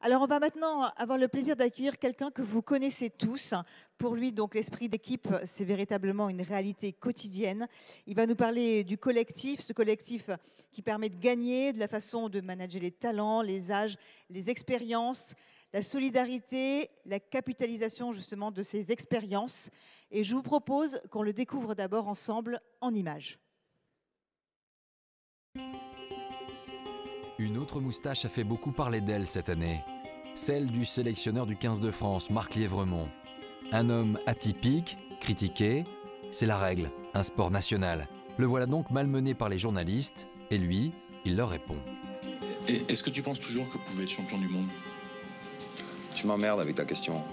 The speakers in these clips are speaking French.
Alors, on va maintenant avoir le plaisir d'accueillir quelqu'un que vous connaissez tous. Pour lui, donc, l'esprit d'équipe, c'est véritablement une réalité quotidienne. Il va nous parler du collectif, ce collectif qui permet de gagner, de la façon de manager les talents, les âges, les expériences, la solidarité, la capitalisation justement de ces expériences. Et je vous propose qu'on le découvre d'abord ensemble en images. Une autre moustache a fait beaucoup parler d'elle cette année, celle du sélectionneur du 15 de France, Marc Lièvremont. Un homme atypique, critiqué, c'est la règle, un sport national. Le voilà donc malmené par les journalistes, et lui, il leur répond. Est-ce que tu penses toujours que vous pouvez être champion du monde? Tu m'emmerdes avec ta question.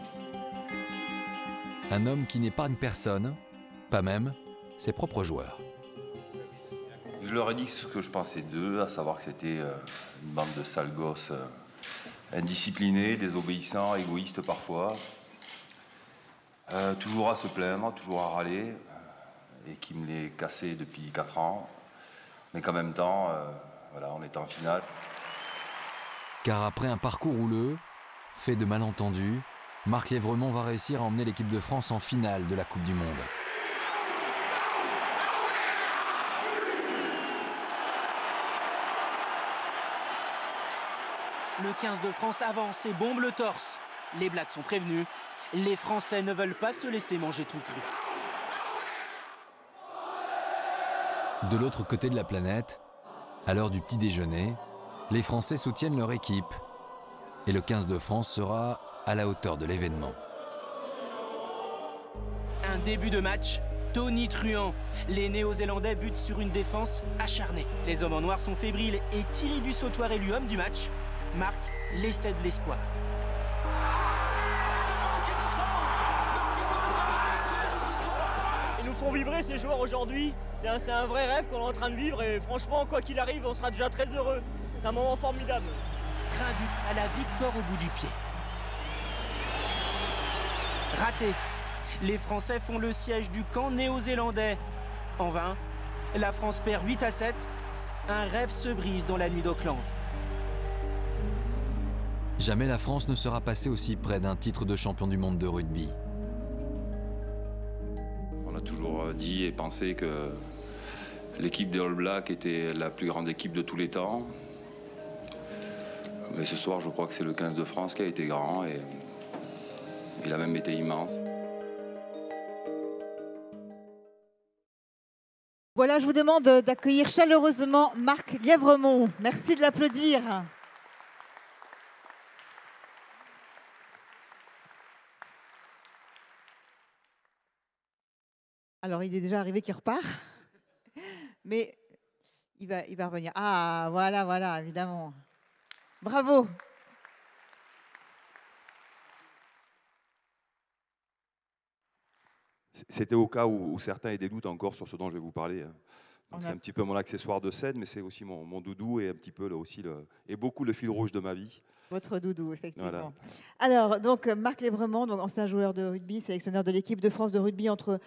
Un homme qui n'épargne personne, pas même ses propres joueurs. Je leur ai dit ce que je pensais d'eux, à savoir que c'était une bande de sales gosses indisciplinés, désobéissants, égoïstes parfois, toujours à se plaindre, toujours à râler, et qui me les cassaient depuis 4 ans, mais qu'en même temps, voilà, on était en finale. Car après un parcours houleux, fait de malentendus, Marc Lièvremont va réussir à emmener l'équipe de France en finale de la Coupe du Monde. Le 15 de France avance et bombe le torse. Les Blacks sont prévenus. Les Français ne veulent pas se laisser manger tout cru. De l'autre côté de la planète, à l'heure du petit déjeuner, les Français soutiennent leur équipe. Et le 15 de France sera à la hauteur de l'événement. Un début de match tonitruant. Les Néo-Zélandais butent sur une défense acharnée. Les hommes en noir sont fébriles et Thierry Dussautoir, élu homme du match, marque l'essai de l'espoir. Ils nous font vibrer ces joueurs aujourd'hui. C'est un vrai rêve qu'on est en train de vivre et franchement, quoi qu'il arrive, on sera déjà très heureux. C'est un moment formidable. Trinduc à la victoire au bout du pied. Raté. Les Français font le siège du camp néo-zélandais. En vain, la France perd 8-7. Un rêve se brise dans la nuit d'Auckland. Jamais la France ne sera passée aussi près d'un titre de champion du monde de rugby. On a toujours dit et pensé que l'équipe des All Blacks était la plus grande équipe de tous les temps. Mais ce soir, je crois que c'est le 15 de France qui a été grand et il a même été immense. Voilà, je vous demande d'accueillir chaleureusement Marc Lièvremont. Merci de l'applaudir. Alors, il est déjà arrivé qu'il repart, mais il va revenir. Ah, voilà, évidemment. Bravo. C'était au cas où certains aient des doutes encore sur ce dont je vais vous parler. C'est un petit peu mon accessoire de scène, mais c'est aussi mon doudou et un petit peu là aussi et beaucoup le fil rouge de ma vie. Votre doudou, effectivement. Voilà. Alors, donc, Marc Lièvremont, donc, ancien joueur de rugby, sélectionneur de l'équipe de France de rugby entre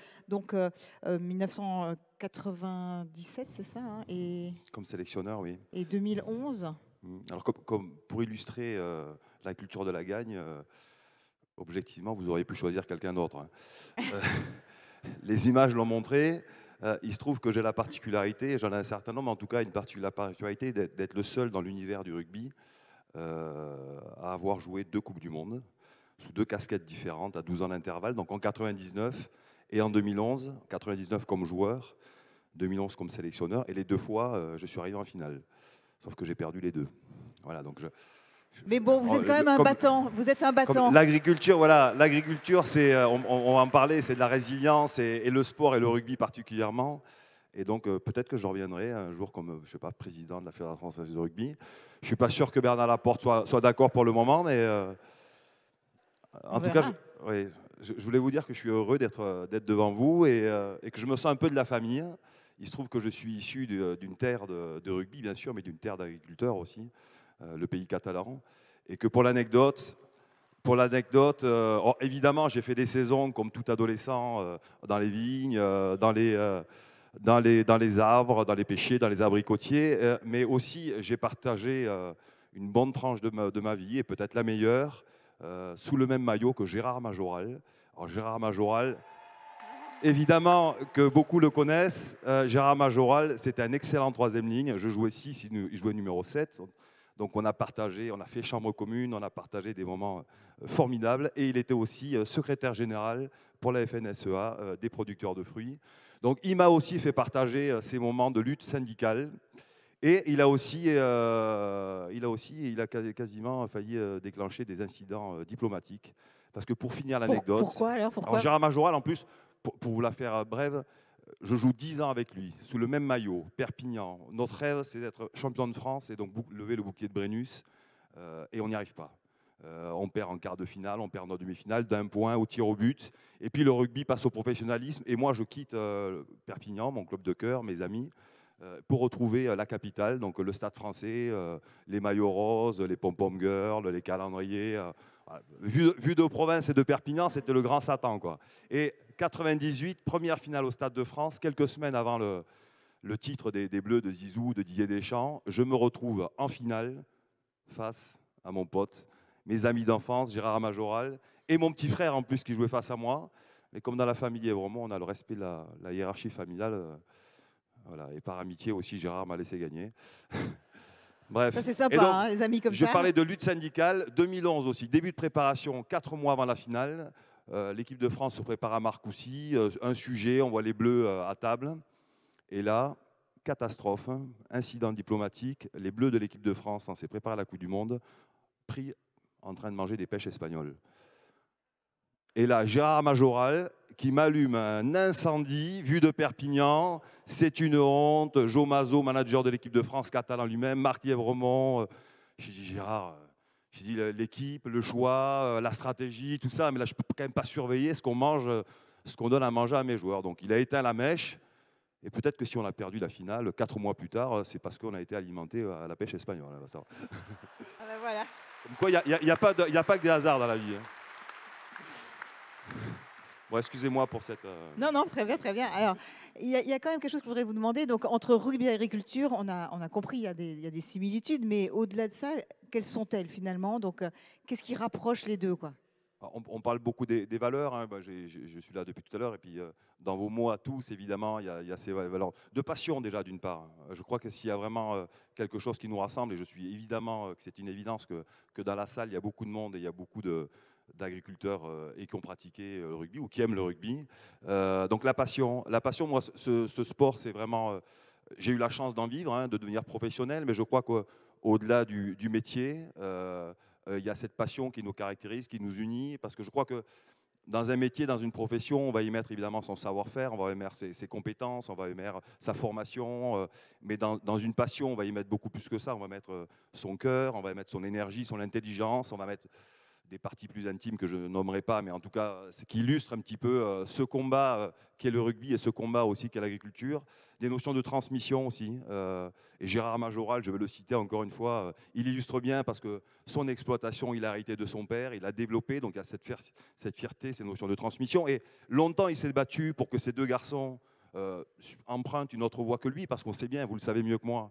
1997, c'est ça, hein, Comme sélectionneur, oui. Et 2011. Alors, comme pour illustrer la culture de la gagne, objectivement, vous auriez pu choisir quelqu'un d'autre. Hein. Les images l'ont montré. Il se trouve que j'ai la particularité, j'en ai un certain nombre, en tout cas la particularité d'être le seul dans l'univers du rugby à avoir joué 2 Coupes du Monde, sous 2 casquettes différentes, à 12 ans d'intervalle, donc en 99 et en 2011, 99 comme joueur, 2011 comme sélectionneur, et les 2 fois, je suis arrivé en finale. Sauf que j'ai perdu les 2. Voilà, donc mais bon, vous êtes quand même un battant. Vous êtes un battant. L'agriculture, voilà, l'agriculture, c'est, on va en parler, c'est de la résilience et le sport et le rugby particulièrement. Et donc peut-être que je reviendrai un jour comme, je sais pas, président de la Fédération française de rugby. Je suis pas sûr que Bernard Laporte soit d'accord pour le moment, mais en tout cas, je voulais vous dire que je suis heureux d'être devant vous et que je me sens un peu de la famille. Il se trouve que je suis issu d'une terre de rugby, bien sûr, mais d'une terre d'agriculteurs aussi, le pays catalan. Et que pour l'anecdote, évidemment, j'ai fait des saisons comme tout adolescent dans les vignes, dans les arbres, dans les pêchers, dans les abricotiers, mais aussi j'ai partagé une bonne tranche de ma vie, et peut-être la meilleure, sous le même maillot que Gérard Majoral. Alors Gérard Majoral, évidemment que beaucoup le connaissent. Gérard Majoral, c'était un excellent troisième ligne. Je jouais 6, il jouait numéro 7. Donc on a partagé, on a fait chambre commune, on a partagé des moments formidables. Et il était aussi secrétaire général pour la FNSEA des producteurs de fruits. Donc il m'a aussi fait partager ces moments de lutte syndicale. Et il a quasiment failli déclencher des incidents diplomatiques. Parce que pour finir l'anecdote, pourquoi alors Gérard Majoral, en plus, pour vous la faire brève, je joue 10 ans avec lui, sous le même maillot, Perpignan. Notre rêve, c'est d'être champion de France et donc lever le bouclier de Brennus. Et on n'y arrive pas. On perd en quart de finale, on perd en demi-finale, d'1 point au tir au but. Et puis le rugby passe au professionnalisme. Et moi, je quitte Perpignan, mon club de cœur, mes amis, pour retrouver la capitale, donc le Stade français, les maillots roses, les pom-pom girls, les calendriers. Vu de province et de Perpignan, c'était le grand Satan, quoi. Et 98, première finale au Stade de France, quelques semaines avant le titre des Bleus de Zizou, de Didier Deschamps, je me retrouve en finale face à mon pote, mes amis d'enfance, Gérard Majoral, et mon petit frère en plus qui jouait face à moi. Mais comme dans la famille Évremont, on a le respect de la hiérarchie familiale. Voilà. Et par amitié aussi, Gérard m'a laissé gagner. Bref. C'est sympa, donc, les amis comme ça. Je parlais de lutte syndicale. 2011 aussi, début de préparation, 4 mois avant la finale. L'équipe de France se prépare à Marcoussis. Un sujet, on voit les Bleus à table. Et là, catastrophe, incident diplomatique. Les Bleus de l'équipe de France, on s'est préparé à la Coupe du Monde, pris en train de manger des pêches espagnoles. Et là, Gérard Majoral, qui m'allume un incendie, vu de Perpignan, c'est une honte. Joe Mazot, manager de l'équipe de France, catalan lui-même, Marc Lièvremont. J'ai dit, Gérard, l'équipe, le choix, la stratégie, tout ça, mais là, je ne peux quand même pas surveiller ce qu'on mange, ce qu'on donne à manger à mes joueurs. Donc, il a éteint la mèche. Et peut-être que si on a perdu la finale, 4 mois plus tard, c'est parce qu'on a été alimenté à la pêche espagnole. Ah ben voilà. Comme quoi, il n'y a pas que des hasards dans la vie. Bon, excusez-moi pour cette... Non, très bien, très bien. Alors, il y a quand même quelque chose que je voudrais vous demander. Donc, entre rugby et agriculture, on a compris, il y a des similitudes, mais au-delà de ça, quelles sont-elles finalement? Donc, qu'est-ce qui rapproche les deux, quoi? On parle beaucoup des valeurs. Hein. Je suis là depuis tout à l'heure. Et puis, dans vos mots à tous, évidemment, il y a ces valeurs de passion, déjà, d'une part. Je crois que s'il y a vraiment quelque chose qui nous rassemble, et je suis évidemment que c'est une évidence que dans la salle, il y a beaucoup de monde et il y a beaucoup d'agriculteurs et qui ont pratiqué le rugby ou qui aiment le rugby. Donc, la passion, moi, ce sport, c'est vraiment... j'ai eu la chance d'en vivre, de devenir professionnel, mais je crois qu'au-delà du métier... il y a cette passion qui nous caractérise, qui nous unit, parce que je crois que dans un métier, dans une profession, on va y mettre évidemment son savoir-faire, on va y mettre ses compétences, on va y mettre sa formation, mais dans une passion, on va y mettre beaucoup plus que ça, on va mettre son cœur, on va y mettre son énergie, son intelligence, on va mettre des parties plus intimes que je nommerai pas, mais en tout cas, ce qui illustre un petit peu ce combat qui est le rugby et ce combat aussi qui est l'agriculture. Des notions de transmission aussi. Et Gérard Majoral, je vais le citer encore une fois, il illustre bien parce que son exploitation, il a hérité de son père, il a développé, donc il y a cette fierté, ces notions de transmission. Et longtemps, il s'est battu pour que ces deux garçons empruntent une autre voie que lui, parce qu'on sait bien, vous le savez mieux que moi,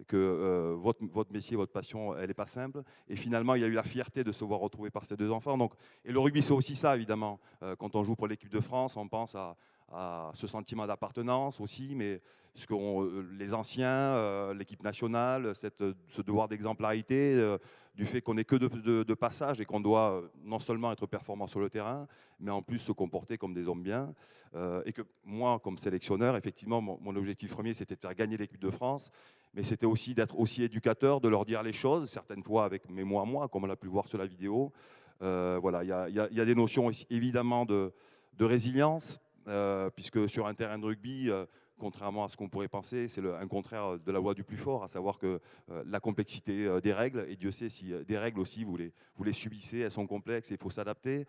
que votre métier, votre passion, elle n'est pas simple. Et finalement, il y a eu la fierté de se voir retrouvé par ces deux enfants. Donc, et le rugby, c'est aussi ça, évidemment. Quand on joue pour l'équipe de France, on pense à ce sentiment d'appartenance aussi, mais ce que les anciens, l'équipe nationale, ce devoir d'exemplarité, du fait qu'on n'est que de passage et qu'on doit non seulement être performant sur le terrain, mais en plus se comporter comme des hommes bien. Et que moi, comme sélectionneur, effectivement, mon objectif premier, c'était de faire gagner l'équipe de France, mais c'était aussi d'être aussi éducateur, de leur dire les choses, certaines fois avec mes mots à moi, comme on l'a pu voir sur la vidéo. Voilà, il y a des notions évidemment de résilience, puisque sur un terrain de rugby, contrairement à ce qu'on pourrait penser, c'est un contraire de la loi du plus fort, à savoir que la complexité des règles, et Dieu sait si des règles aussi, vous les subissez, elles sont complexes et il faut s'adapter.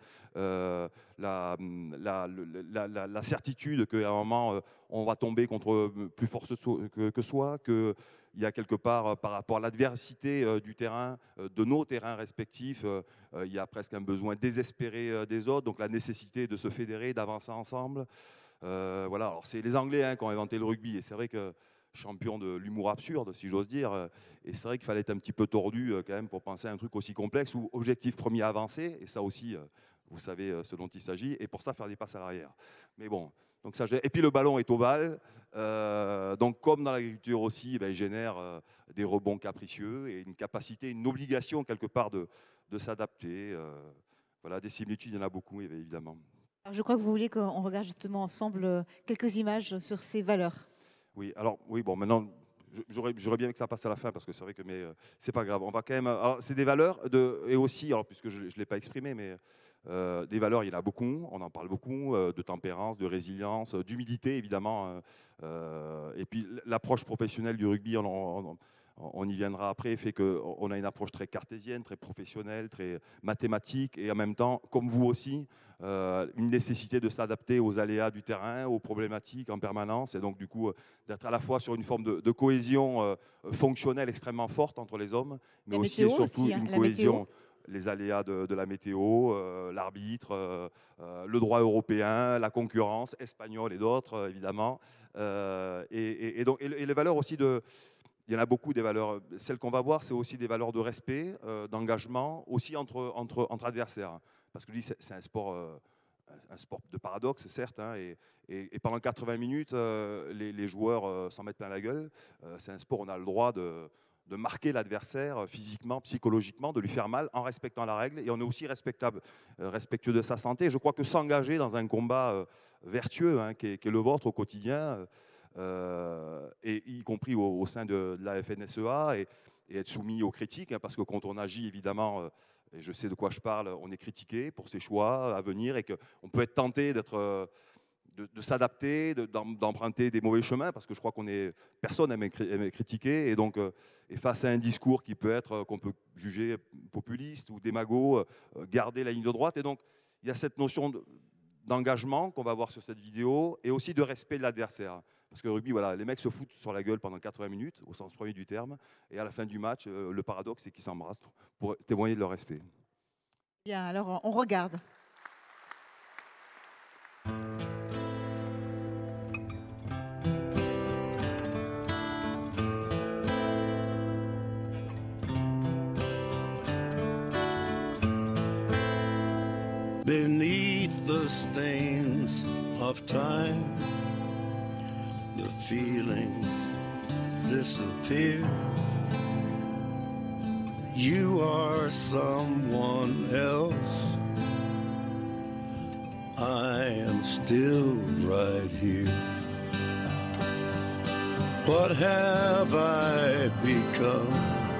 La certitude qu'à un moment, on va tomber contre plus fort que soi, qu'il y a quelque part, par rapport à l'adversité du terrain, de nos terrains respectifs, il y a presque un besoin désespéré des autres, donc la nécessité de se fédérer, d'avancer ensemble. Voilà, alors c'est les Anglais qui ont inventé le rugby, et c'est vrai que champion de l'humour absurde, si j'ose dire. Et c'est vrai qu'il fallait être un petit peu tordu quand même pour penser à un truc aussi complexe où objectif premier avancer, et ça aussi, vous savez ce dont il s'agit, et pour ça faire des passes à l'arrière. Mais bon, donc ça, et puis le ballon est ovale, donc comme dans l'agriculture aussi, il génère des rebonds capricieux et une capacité, une obligation quelque part de s'adapter. Voilà, des similitudes, il y en a beaucoup évidemment. Alors, je crois que vous voulez qu'on regarde justement ensemble quelques images sur ces valeurs. Oui, alors, oui, bon, maintenant, j'aurais bien aimé que ça passe à la fin, parce que c'est vrai que, mais c'est pas grave. On va quand même, alors, c'est des valeurs, et aussi, alors, puisque je ne l'ai pas exprimé, mais des valeurs, il y en a beaucoup, on en parle beaucoup, de tempérance, de résilience, d'humilité, évidemment. Et puis, l'approche professionnelle du rugby, on y viendra après, fait qu'on a une approche très cartésienne, très professionnelle, très mathématique, et en même temps, comme vous aussi, une nécessité de s'adapter aux aléas du terrain, aux problématiques en permanence, et donc du coup d'être à la fois sur une forme de cohésion fonctionnelle extrêmement forte entre les hommes, mais aussi et surtout aussi, une cohésion, les aléas de la météo, l'arbitre, le droit européen, la concurrence espagnole et d'autres, évidemment, et les valeurs aussi de... Il y en a beaucoup des valeurs. Celles qu'on va voir, c'est aussi des valeurs de respect, d'engagement, aussi entre adversaires. Parce que je dis, c'est un sport de paradoxe, certes, hein, et pendant 80 minutes, les joueurs s'en mettent plein la gueule. C'est un sport où on a le droit de marquer l'adversaire physiquement, psychologiquement, de lui faire mal en respectant la règle. Et on est aussi respectueux de sa santé. Je crois que s'engager dans un combat vertueux, hein, qui est le vôtre au quotidien, et y compris au sein de la FNSEA, et être soumis aux critiques, hein, parce que quand on agit, évidemment, et je sais de quoi je parle, on est critiqué pour ses choix à venir, et qu'on peut être tenté de s'adapter, d'emprunter des mauvais chemins, parce que je crois personne n'aime être critiqué, et donc et face à un discours qui peut être, qu'on peut juger populiste ou démago, garder la ligne de droite. Et donc il y a cette notion d'engagement qu'on va voir sur cette vidéo, et aussi de respect de l'adversaire. Parce que le rugby, voilà, les mecs se foutent sur la gueule pendant 80 minutes, au sens premier du terme, et à la fin du match, le paradoxe, c'est qu'ils s'embrassent pour témoigner de leur respect. Bien, alors on regarde. Beneath the stains of time, the feelings disappear. You are someone else. I am still right here. What have I become?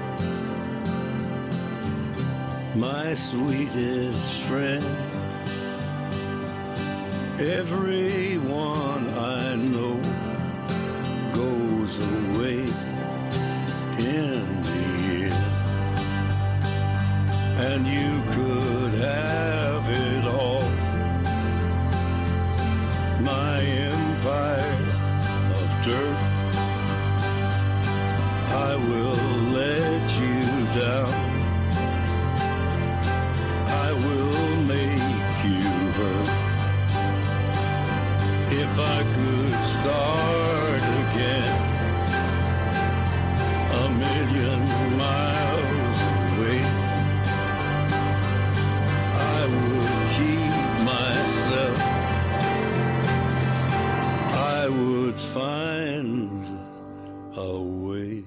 My sweetest friend. Everyone I know goes away in the end, and you could have it all. My empire of dirt, I will let you down. I will make you hurt. If I could start again, a million miles away, I would keep myself. I would find a way.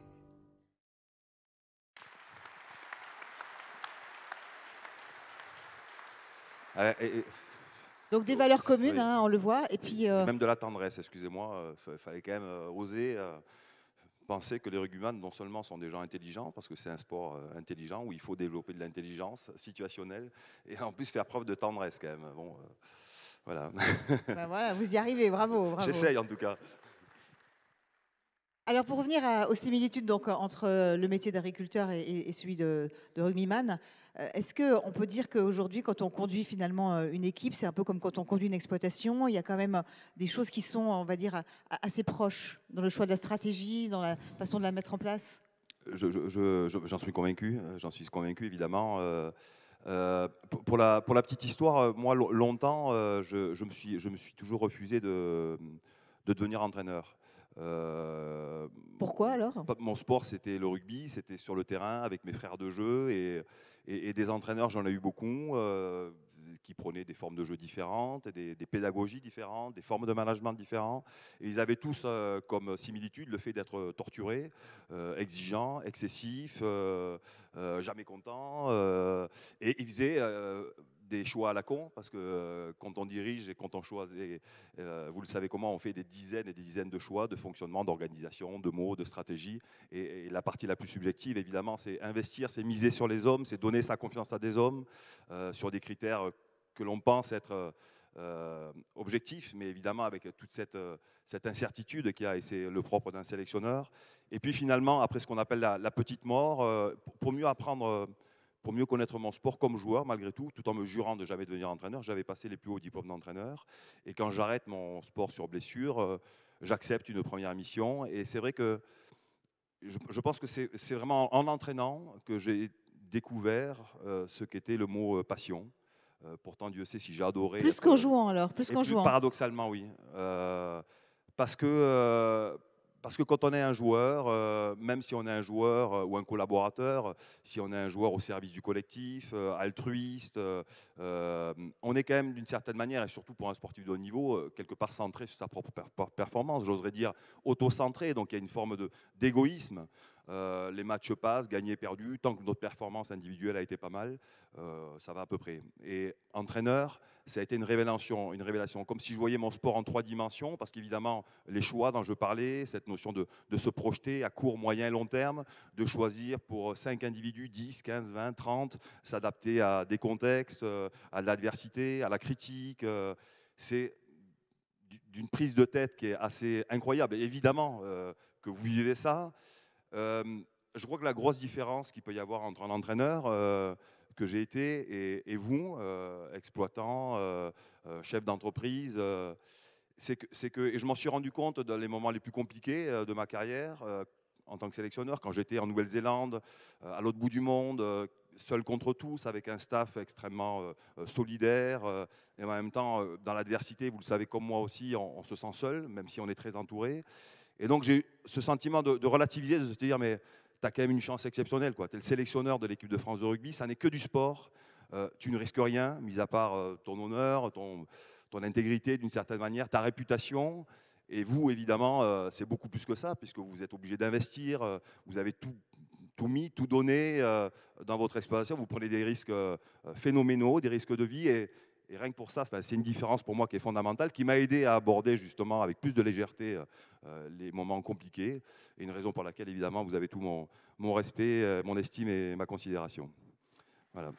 Donc des valeurs communes, oui. hein, on le voit, et puis... Même de la tendresse, excusez-moi, il fallait quand même oser penser que les rugbyman non seulement sont des gens intelligents, parce que c'est un sport intelligent où il faut développer de l'intelligence situationnelle, et en plus faire preuve de tendresse quand même. Bon, voilà. Ben voilà, vous y arrivez, bravo. J'essaye en tout cas. Alors pour revenir aux similitudes donc, entre le métier d'agriculteur et celui de rugbyman, est-ce qu'on peut dire qu'aujourd'hui, quand on conduit finalement une équipe, c'est un peu comme quand on conduit une exploitation, il y a quand même des choses qui sont, on va dire, assez proches dans le choix de la stratégie, dans la façon de la mettre en place? J'en suis convaincu, évidemment. Pour la petite histoire, moi longtemps, je me suis toujours refusé de devenir entraîneur. Pourquoi alors? Mon sport, c'était le rugby, c'était sur le terrain avec mes frères de jeu et des entraîneurs, j'en ai eu beaucoup, qui prenaient des formes de jeu différentes, des pédagogies différentes, des formes de management différentes. Et ils avaient tous comme similitude le fait d'être torturés, exigeants, excessifs, jamais contents. Et ils faisaient des choix à la con, parce que quand on dirige et quand on choisit, vous le savez comment, on fait des dizaines et des dizaines de choix de fonctionnement, d'organisation, de mots, de stratégie. Et la partie la plus subjective, évidemment, c'est investir, c'est miser sur les hommes, c'est donner sa confiance à des hommes sur des critères que l'on pense être objectifs, mais évidemment avec toute cette incertitude qu'il y a, et c'est le propre d'un sélectionneur. Et puis finalement, après ce qu'on appelle la petite mort, pour mieux apprendre... pour mieux connaître mon sport comme joueur, malgré tout en me jurant de jamais devenir entraîneur, j'avais passé les plus hauts diplômes d'entraîneur. Et quand j'arrête mon sport sur blessure, j'accepte une première mission. Et c'est vrai que je pense que c'est vraiment en entraînant que j'ai découvert ce qu'était le mot passion. Pourtant, Dieu sait si j'ai adoré. Plus qu'en jouant alors, plus qu'en jouant. Paradoxalement, oui. Parce que quand on est un joueur, même si on est un joueur ou un collaborateur, si on est un joueur au service du collectif, altruiste, on est quand même d'une certaine manière, et surtout pour un sportif de haut niveau, quelque part centré sur sa propre performance, j'oserais dire auto-centré, donc il y a une forme d'égoïsme. Les matchs passent, gagnés, perdus, tant que notre performance individuelle a été pas mal, ça va à peu près. Et entraîneur, ça a été une révélation, comme si je voyais mon sport en 3 dimensions, parce qu'évidemment, les choix dont je parlais, cette notion de se projeter à court, moyen et long terme, de choisir pour 5 individus, 10, 15, 20, 30, s'adapter à des contextes, à l'adversité, à la critique, c'est d'une prise de tête qui est assez incroyable. Et évidemment que vous vivez ça. Je crois que la grosse différence qu'il peut y avoir entre un entraîneur que j'ai été et vous, exploitant, chef d'entreprise, c'est que, et je m'en suis rendu compte dans les moments les plus compliqués de ma carrière en tant que sélectionneur, quand j'étais en Nouvelle-Zélande, à l'autre bout du monde, seul contre tous, avec un staff extrêmement solidaire, et en même temps, dans l'adversité, vous le savez comme moi aussi, on se sent seul, même si on est très entouré. Et donc j'ai ce sentiment de relativiser, de se dire, mais tu as quand même une chance exceptionnelle. Tu es le sélectionneur de l'équipe de France de rugby, ça n'est que du sport, tu ne risques rien, mis à part ton honneur, ton intégrité d'une certaine manière, ta réputation. Et vous, évidemment, c'est beaucoup plus que ça, puisque vous êtes obligé d'investir, vous avez tout mis, tout donné dans votre exploitation, vous prenez des risques phénoménaux, des risques de vie, et rien que pour ça, c'est une différence pour moi qui est fondamentale, qui m'a aidé à aborder justement avec plus de légèreté les moments compliqués, et une raison pour laquelle évidemment vous avez tout mon respect, mon estime et ma considération. Voilà.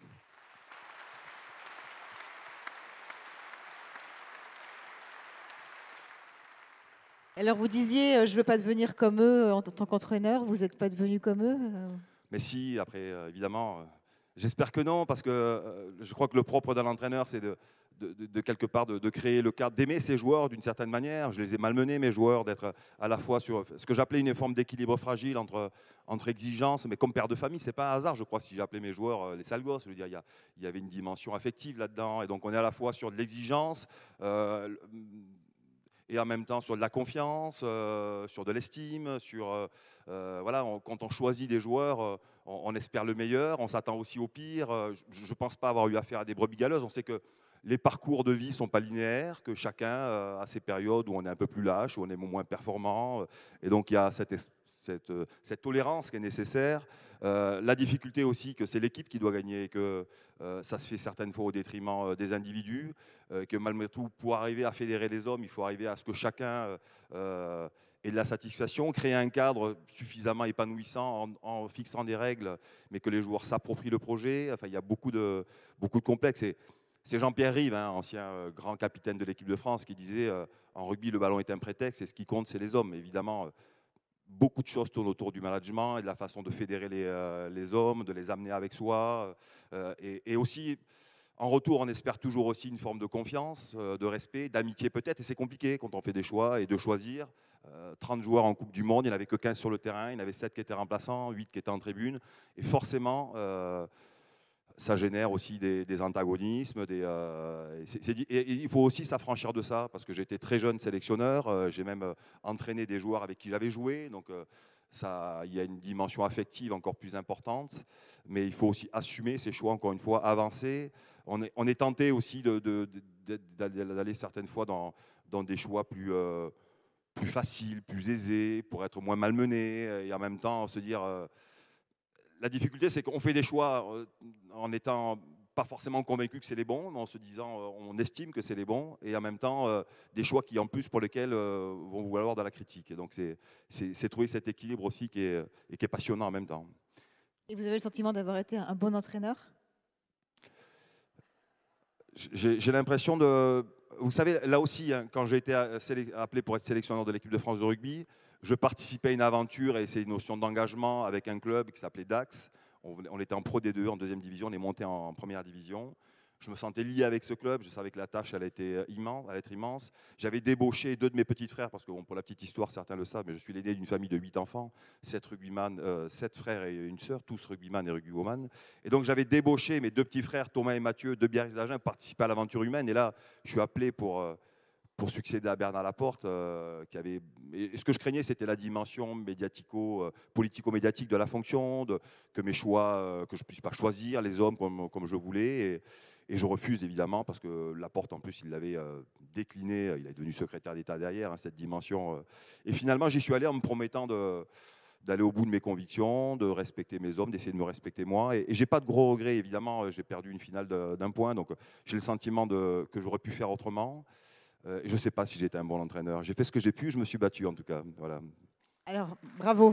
Alors vous disiez, je ne veux pas devenir comme eux en tant qu'entraîneur, vous n'êtes pas devenu comme eux? Mais si, après, évidemment, j'espère que non, parce que je crois que le propre d'un entraîneur, c'est de quelque part de créer le cadre, d'aimer ses joueurs d'une certaine manière. Je les ai malmenés, mes joueurs, d'être à la fois sur ce que j'appelais une forme d'équilibre fragile entre exigences, mais comme père de famille, c'est pas un hasard, je crois, si j'appelais mes joueurs les sales gosses. Je veux dire, il y avait une dimension affective là-dedans, et donc on est à la fois sur de l'exigence, et en même temps sur de la confiance, sur de l'estime, voilà, quand on choisit des joueurs, on espère le meilleur, on s'attend aussi au pire. Je ne pense pas avoir eu affaire à des brebis galeuses. On sait que les parcours de vie ne sont pas linéaires, que chacun a ses périodes où on est un peu plus lâche, où on est moins performant. Et donc il y a cette tolérance qui est nécessaire. La difficulté aussi que c'est l'équipe qui doit gagner, et que ça se fait certaines fois au détriment des individus, que malgré tout, pour arriver à fédérer les hommes, il faut arriver à ce que chacun ait de la satisfaction, créer un cadre suffisamment épanouissant en fixant des règles, mais que les joueurs s'approprient le projet. Enfin, il y a beaucoup de complexes. Et c'est Jean-Pierre Rive, ancien grand capitaine de l'équipe de France, qui disait en rugby, le ballon est un prétexte et ce qui compte, c'est les hommes. Évidemment, beaucoup de choses tournent autour du management et de la façon de fédérer les hommes, de les amener avec soi. Et aussi, en retour, on espère toujours aussi une forme de confiance, de respect, d'amitié peut-être. Et c'est compliqué quand on fait des choix et de choisir. 30 joueurs en Coupe du Monde, il n'y en avait que 15 sur le terrain, il y en avait 7 qui étaient remplaçants, 8 qui étaient en tribune. Et forcément, ça génère aussi des antagonismes. Et il faut aussi s'affranchir de ça, parce que j'étais très jeune sélectionneur, j'ai même entraîné des joueurs avec qui j'avais joué, donc il y a une dimension affective encore plus importante, mais il faut aussi assumer ses choix, encore une fois, avancer. On est tenté aussi d'aller certaines fois dans des choix plus faciles, plus aisés, pour être moins malmenés, et en même temps se dire... La difficulté, c'est qu'on fait des choix en n'étant pas forcément convaincu que c'est les bons, mais en se disant on estime que c'est les bons, et en même temps des choix qui en plus pour lesquels vont vous valoir dans la critique. Et donc c'est trouver cet équilibre aussi qui est passionnant en même temps. Et vous avez le sentiment d'avoir été un bon entraîneur? J'ai l'impression de... Vous savez, là aussi, hein, quand j'ai été appelé pour être sélectionneur de l'équipe de France de rugby, je participais à une aventure et c'est une notion d'engagement avec un club qui s'appelait Dax. On était en Pro D2, en deuxième division, on est monté en première division. Je me sentais lié avec ce club, je savais que la tâche allait être immense. J'avais débauché 2 de mes petits frères, parce que bon, pour la petite histoire, certains le savent, mais je suis l'aîné d'une famille de 8 enfants, 7 frères et une sœur, tous rugbyman et rugbywoman. Et donc j'avais débauché mes 2 petits frères, Thomas et Mathieu, de Biarritz-d'Agen, participer à l'aventure humaine. Et là, je suis appelé pour succéder à Bernard Laporte, et ce que je craignais, c'était la dimension politico-médiatique de la fonction, que mes choix, que je ne puisse pas choisir les hommes comme je voulais. Et je refuse évidemment, parce que Laporte, en plus, il l'avait décliné, il est devenu secrétaire d'État derrière, hein, cette dimension. Et finalement, j'y suis allé en me promettant d'aller au bout de mes convictions, de respecter mes hommes, d'essayer de me respecter moi. Et je n'ai pas de gros regrets, évidemment, j'ai perdu une finale d'1 point, donc j'ai le sentiment que j'aurais pu faire autrement. Je ne sais pas si j'étais un bon entraîneur. J'ai fait ce que j'ai pu, je me suis battu en tout cas. Voilà. Alors, bravo.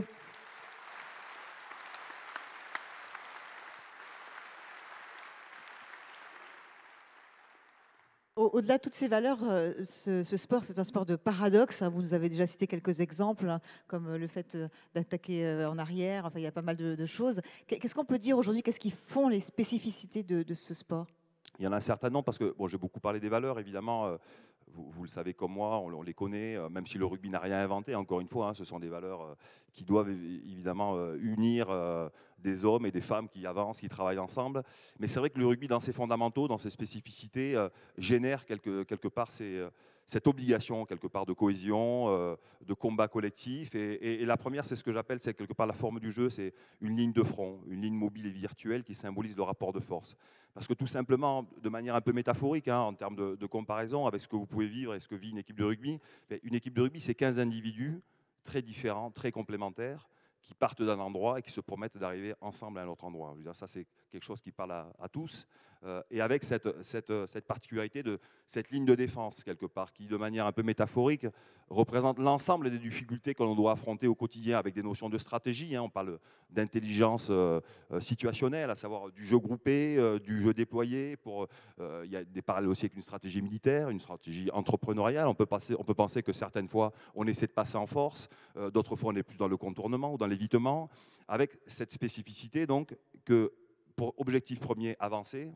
Au-delà de toutes ces valeurs, ce sport, c'est un sport de paradoxe. Vous nous avez déjà cité quelques exemples, hein, comme le fait d'attaquer en arrière. Enfin, il y a pas mal de choses. Qu'est-ce qu'on peut dire aujourd'hui? Qu'est-ce qui font les spécificités de ce sport? Il y en a un certain nombre, parce que bon, j'ai beaucoup parlé des valeurs, évidemment. Vous le savez comme moi, on les connaît, même si le rugby n'a rien inventé, encore une fois, hein, ce sont des valeurs qui doivent évidemment unir des hommes et des femmes qui avancent, qui travaillent ensemble. Mais c'est vrai que le rugby, dans ses fondamentaux, dans ses spécificités, génère quelque part cette obligation, quelque part, de cohésion, de combat collectif. Et la première, c'est ce que j'appelle, c'est quelque part la forme du jeu, c'est une ligne de front, une ligne mobile et virtuelle qui symbolise le rapport de force. Parce que tout simplement, de manière un peu métaphorique, hein, en termes de comparaison avec ce que vous pouvez vivre et ce que vit une équipe de rugby, une équipe de rugby, c'est 15 individus très différents, très complémentaires, qui partent d'un endroit et qui se promettent d'arriver ensemble à un autre endroit. Je veux dire, ça, c'est quelque chose qui parle à tous. Et avec cette particularité de cette ligne de défense, quelque part, qui, de manière un peu métaphorique, représente l'ensemble des difficultés que l'on doit affronter au quotidien avec des notions de stratégie. Hein. On parle d'intelligence situationnelle, à savoir du jeu groupé, du jeu déployé. Il y a des parallèles aussi avec une stratégie militaire, une stratégie entrepreneuriale. On peut penser que certaines fois, on essaie de passer en force, d'autres fois, on est plus dans le contournement ou dans l'évitement, avec cette spécificité donc que pour objectif premier, avancer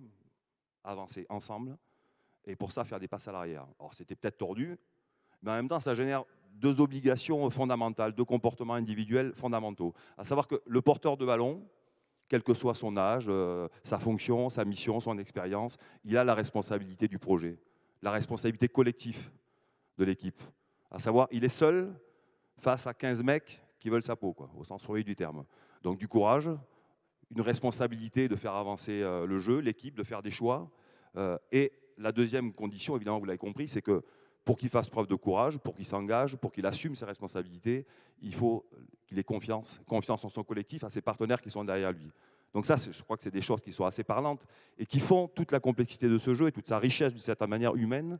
ensemble, et pour ça, faire des passes à l'arrière. Alors, c'était peut-être tordu, mais en même temps, ça génère 2 obligations fondamentales, 2 comportements individuels fondamentaux. À savoir que le porteur de ballon, quel que soit son âge, sa fonction, sa mission, son expérience, il a la responsabilité du projet, la responsabilité collective de l'équipe. À savoir, il est seul face à 15 mecs qui veulent sa peau, quoi, au sens premier du terme. Donc, du courage, une responsabilité de faire avancer le jeu, l'équipe, de faire des choix. Et la deuxième condition, évidemment, vous l'avez compris, c'est que pour qu'il fasse preuve de courage, pour qu'il s'engage, pour qu'il assume ses responsabilités, il faut qu'il ait confiance en son collectif, à ses partenaires qui sont derrière lui. Donc ça, je crois que c'est des choses qui sont assez parlantes et qui font toute la complexité de ce jeu et toute sa richesse d'une certaine manière humaine.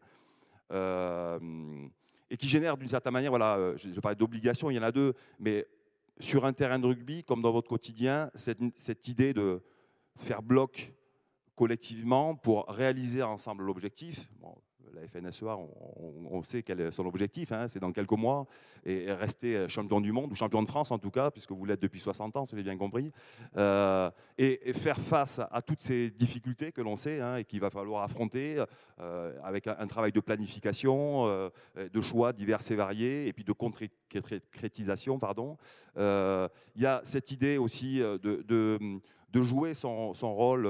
Et qui génèrent d'une certaine manière, voilà, je parlais d'obligation, il y en a 2, mais sur un terrain de rugby, comme dans votre quotidien, cette idée de faire bloc collectivement pour réaliser ensemble l'objectif. Bon, la FNSEA, on sait quel est son objectif, hein, c'est dans quelques mois, et rester champion du monde, ou champion de France en tout cas, puisque vous l'êtes depuis 60 ans, si j'ai bien compris, et faire face à toutes ces difficultés que l'on sait, hein, et qu'il va falloir affronter avec un travail de planification, de choix divers et variés, et puis de concrétisation, pardon. Il y a cette idée aussi de jouer son rôle,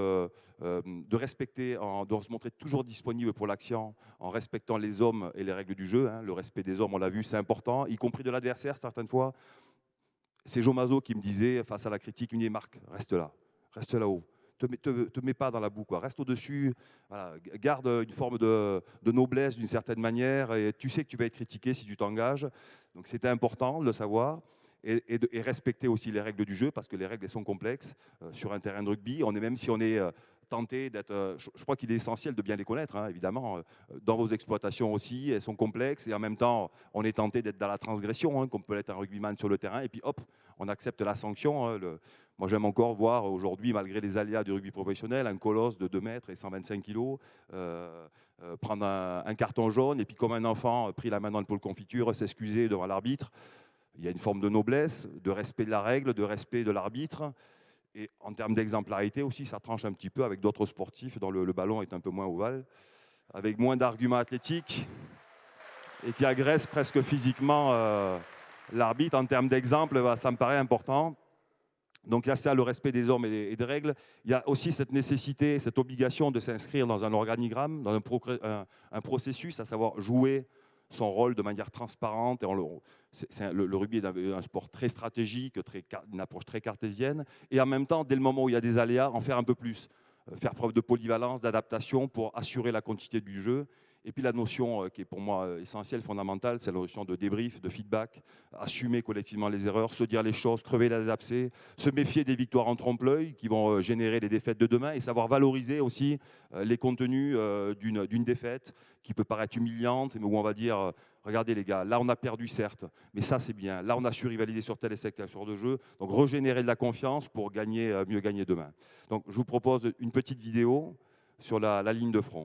de respecter, de se montrer toujours disponible pour l'action en respectant les hommes et les règles du jeu. Hein. Le respect des hommes, on l'a vu, c'est important, y compris de l'adversaire certaines fois. C'est Joe Mazzo qui me disait, face à la critique, il me dit « Marc, reste là-haut. Te mets pas dans la boue, quoi. Reste au-dessus, voilà, garde une forme de noblesse d'une certaine manière, et tu sais que tu vas être critiqué si tu t'engages. » Donc c'était important de le savoir. Et respecter aussi les règles du jeu, parce que les règles elles sont complexes sur un terrain de rugby. Même si on est tenté d'être... je crois qu'il est essentiel de bien les connaître, hein, évidemment. Dans vos exploitations aussi, elles sont complexes, et en même temps, on est tenté d'être dans la transgression, hein, comme peut l'être un rugbyman sur le terrain, et puis hop, on accepte la sanction. Hein, moi, j'aime encore voir aujourd'hui, malgré les aléas du rugby professionnel, un colosse de 2 mètres et 125 kilos prendre un carton jaune, et puis comme un enfant pris la main dans le pot de confiture, s'excuser devant l'arbitre. Il y a une forme de noblesse, de respect de la règle, de respect de l'arbitre. Et en termes d'exemplarité aussi, ça tranche un petit peu avec d'autres sportifs dont le ballon est un peu moins ovale, avec moins d'arguments athlétiques et qui agressent presque physiquement l'arbitre. En termes d'exemple, ça me paraît important. Donc il y a ça, le respect des hommes et des règles. Il y a aussi cette nécessité, cette obligation de s'inscrire dans un organigramme, dans un processus, à savoir jouer son rôle de manière transparente. Et le rugby est un sport très stratégique, une approche très cartésienne. Et en même temps, dès le moment où il y a des aléas, en faire un peu plus. Faire preuve de polyvalence, d'adaptation pour assurer la continuité du jeu. Et puis la notion qui est pour moi essentielle, fondamentale, c'est la notion de débrief, de feedback, assumer collectivement les erreurs, se dire les choses, crever les abcès, se méfier des victoires en trompe-l'œil qui vont générer les défaites de demain, et savoir valoriser aussi les contenus d'une défaite qui peut paraître humiliante, mais où on va dire regardez les gars, là on a perdu certes, mais ça c'est bien, là on a su rivaliser sur tel et secteur de jeu, donc régénérer de la confiance pour mieux gagner demain. Donc je vous propose une petite vidéo sur la ligne de front.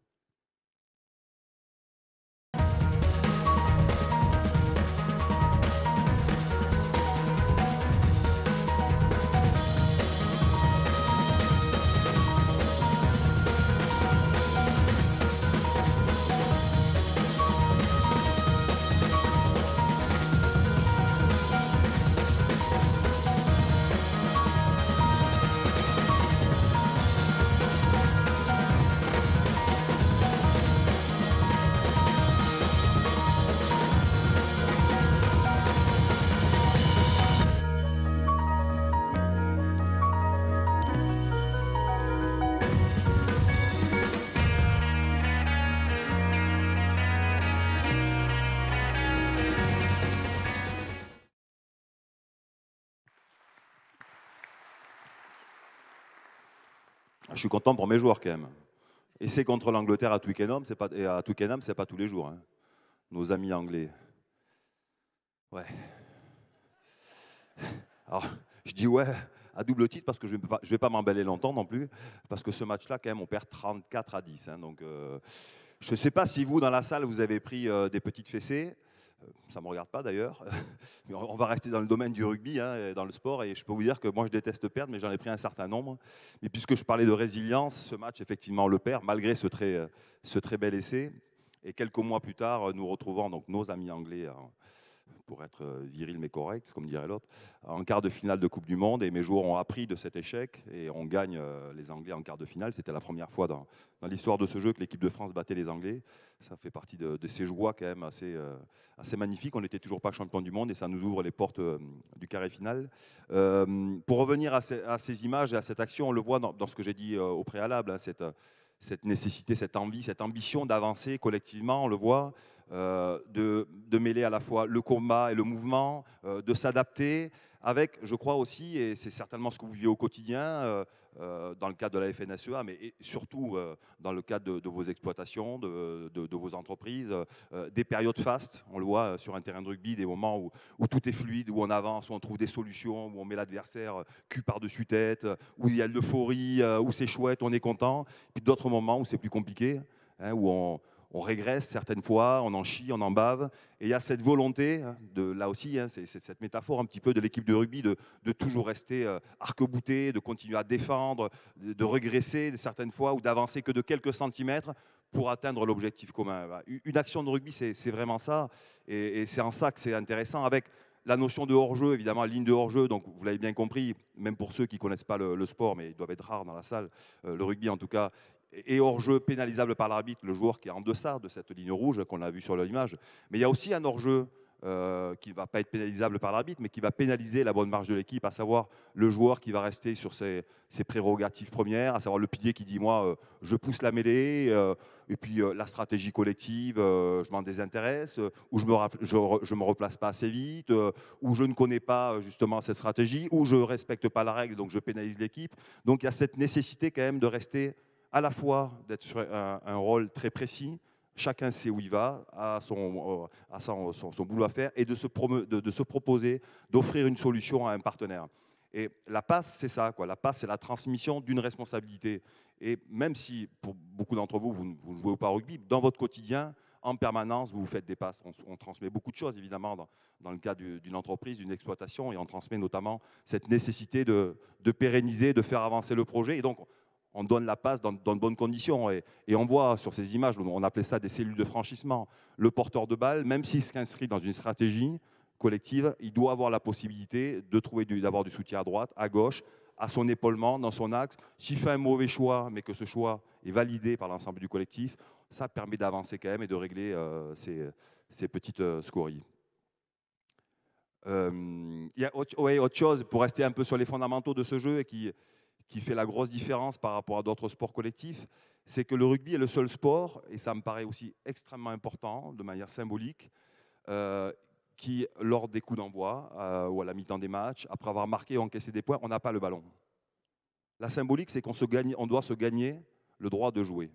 Je suis content pour mes joueurs quand même. Et c'est contre l'Angleterre à Twickenham, c'est pas tous les jours. Hein. Nos amis anglais. Ouais. Alors, je dis ouais à double titre parce que je ne vais pas m'emballer longtemps non plus, parce que ce match-là, quand même, on perd 34-10. Hein, donc, je ne sais pas si vous, dans la salle, vous avez pris des petites fessées. Ça ne me regarde pas d'ailleurs. On va rester dans le domaine du rugby, hein, dans le sport, et je peux vous dire que moi je déteste perdre, mais j'en ai pris un certain nombre. Mais puisque je parlais de résilience, ce match effectivement on le perd, malgré ce très bel essai. Et quelques mois plus tard, nous retrouvons donc nos amis anglais, pour être viril mais correct, comme dirait l'autre, en quart de finale de Coupe du Monde. Et mes joueurs ont appris de cet échec et on gagne les Anglais en quart de finale. C'était la première fois dans l'histoire de ce jeu que l'équipe de France battait les Anglais. Ça fait partie de ces joies quand même assez magnifiques. On n'était toujours pas champion du monde et ça nous ouvre les portes du carré final. Pour revenir à ces images et à cette action, on le voit dans ce que j'ai dit au préalable, hein, cette nécessité, cette envie, cette ambition d'avancer collectivement, on le voit. De mêler à la fois le combat et le mouvement, de s'adapter avec, je crois aussi, et c'est certainement ce que vous vivez au quotidien, dans le cadre de la FNSEA, mais surtout dans le cadre de vos exploitations, de vos entreprises, des périodes fastes, on le voit sur un terrain de rugby, des moments où tout est fluide, où on avance, où on trouve des solutions, où on met l'adversaire cul par-dessus tête, où il y a de l'euphorie, où c'est chouette, on est content, puis d'autres moments où c'est plus compliqué, hein, où on régresse certaines fois, on en chie, on en bave. Et il y a cette volonté, là aussi, hein, c'est cette métaphore un petit peu de l'équipe de rugby, de toujours rester arc-bouté, de continuer à défendre, de régresser certaines fois, ou d'avancer que de quelques centimètres pour atteindre l'objectif commun. Une action de rugby, c'est vraiment ça. Et c'est en ça que c'est intéressant, avec La notion de hors-jeu, évidemment, ligne de hors-jeu, donc vous l'avez bien compris, même pour ceux qui ne connaissent pas le sport, mais ils doivent être rares dans la salle, le rugby en tout cas, et hors-jeu pénalisable par l'arbitre, le joueur qui est en deçà de cette ligne rouge qu'on a vu sur l'image. Mais il y a aussi un hors-jeu qui ne va pas être pénalisable par l'arbitre, mais qui va pénaliser la bonne marche de l'équipe, à savoir le joueur qui va rester sur ses prérogatives premières, à savoir le pilier qui dit moi je pousse la mêlée, et puis la stratégie collective, je m'en désintéresse, ou je me replace pas assez vite, ou je ne connais pas justement cette stratégie, ou je respecte pas la règle, donc je pénalise l'équipe. Donc il y a cette nécessité quand même de rester à la fois d'être sur un rôle très précis. Chacun sait où il va, a son boulot à faire, et de se proposer, d'offrir une solution à un partenaire. Et la passe, c'est ça, quoi. La passe, c'est la transmission d'une responsabilité. Et même si, pour beaucoup d'entre vous, vous ne jouez pas au rugby, dans votre quotidien, en permanence, vous faites des passes. On transmet beaucoup de choses, évidemment, dans le cas d'une entreprise, d'une exploitation, et on transmet notamment cette nécessité de pérenniser, de faire avancer le projet. Et donc, on donne la passe dans de bonnes conditions. Et on voit sur ces images, on appelait ça des cellules de franchissement. Le porteur de balle, même s'il s'inscrit dans une stratégie collective, il doit avoir la possibilité d'avoir du soutien à droite, à gauche, à son épaulement, dans son axe. S'il fait un mauvais choix, mais que ce choix est validé par l'ensemble du collectif, ça permet d'avancer quand même et de régler ces petites scories. Il y a autre chose, pour rester un peu sur les fondamentaux de ce jeu et qui fait la grosse différence par rapport à d'autres sports collectifs, c'est que le rugby est le seul sport, et ça me paraît aussi extrêmement important, de manière symbolique, qui, lors des coups d'envoi ou à la mi-temps des matchs, après avoir marqué ou encaissé des points, on n'a pas le ballon. La symbolique, c'est qu'on doit se gagner le droit de jouer.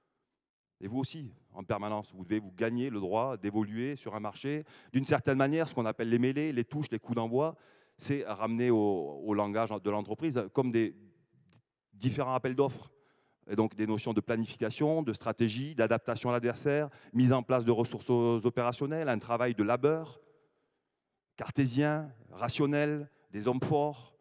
Et vous aussi, en permanence, vous devez vous gagner le droit d'évoluer sur un marché. D'une certaine manière, ce qu'on appelle les mêlées, les touches, les coups d'envoi, c'est ramener au langage de l'entreprise comme des différents appels d'offres. Et donc des notions de planification, de stratégie, d'adaptation à l'adversaire, mise en place de ressources opérationnelles, un travail de labeur, cartésien, rationnel, des hommes forts,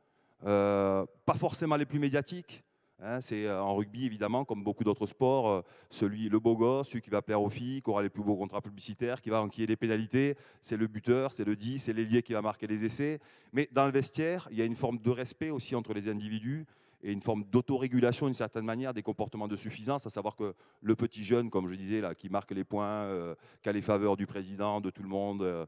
pas forcément les plus médiatiques. C'est en rugby, évidemment, comme beaucoup d'autres sports, le beau gosse, celui qui va plaire aux filles, qui aura les plus beaux contrats publicitaires, qui va enquiller les pénalités, c'est le buteur, c'est le 10, c'est l'ailier qui va marquer les essais. Mais dans le vestiaire, il y a une forme de respect aussi entre les individus et une forme d'autorégulation, d'une certaine manière, des comportements de suffisance, à savoir que le petit jeune, comme je disais, là, qui marque les points, qui a les faveurs du président, de tout le monde,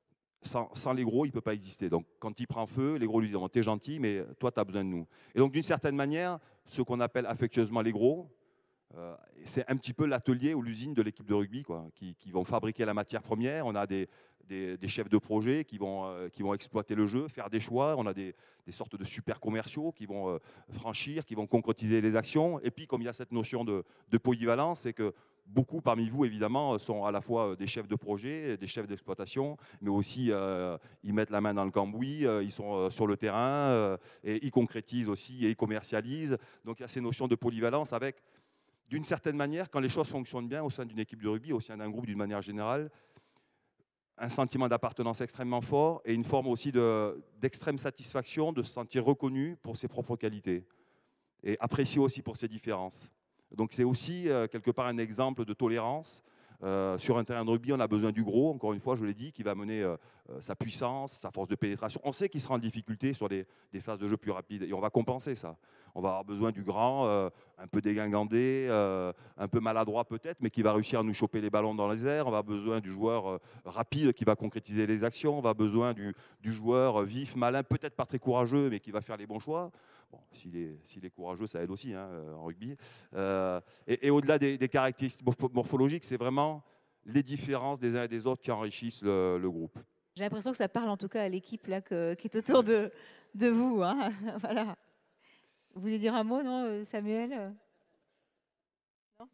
sans les gros, il ne peut pas exister. Donc, quand il prend feu, les gros lui disent « T'es gentil, mais toi, tu as besoin de nous ». Et donc, d'une certaine manière, ce qu'on appelle affectueusement les gros, c'est un petit peu l'atelier ou l'usine de l'équipe de rugby, quoi, qui vont fabriquer la matière première. On a des chefs de projet qui vont exploiter le jeu, faire des choix. On a des sortes de super commerciaux qui vont franchir, qui vont concrétiser les actions. Et puis, comme il y a cette notion de polyvalence, c'est que beaucoup parmi vous, évidemment, sont à la fois des chefs de projet, des chefs d'exploitation, mais aussi ils mettent la main dans le cambouis, ils sont sur le terrain, et ils concrétisent aussi et ils commercialisent. Donc il y a ces notions de polyvalence avec, d'une certaine manière, quand les choses fonctionnent bien au sein d'une équipe de rugby, au sein d'un groupe d'une manière générale, un sentiment d'appartenance extrêmement fort et une forme aussi d'extrême satisfaction de se sentir reconnu pour ses propres qualités et apprécié aussi pour ses différences. Donc c'est aussi quelque part un exemple de tolérance. Sur un terrain de rugby, on a besoin du gros, encore une fois, je l'ai dit, qui va mener sa puissance, sa force de pénétration. On sait qu'il sera en difficulté sur des phases de jeu plus rapides et on va compenser ça. On va avoir besoin du grand, un peu dégingandé, un peu maladroit peut-être, mais qui va réussir à nous choper les ballons dans les airs. On va avoir besoin du joueur rapide qui va concrétiser les actions. On va avoir besoin du joueur vif, malin, peut-être pas très courageux, mais qui va faire les bons choix. Bon, s'il est courageux, ça aide aussi en rugby. Et au-delà des caractéristiques morphologiques, c'est vraiment les différences des uns et des autres qui enrichissent le groupe. J'ai l'impression que ça parle en tout cas à l'équipe là, qui est autour de vous. Hein. Voilà. Vous voulez dire un mot, non, Samuel? Non.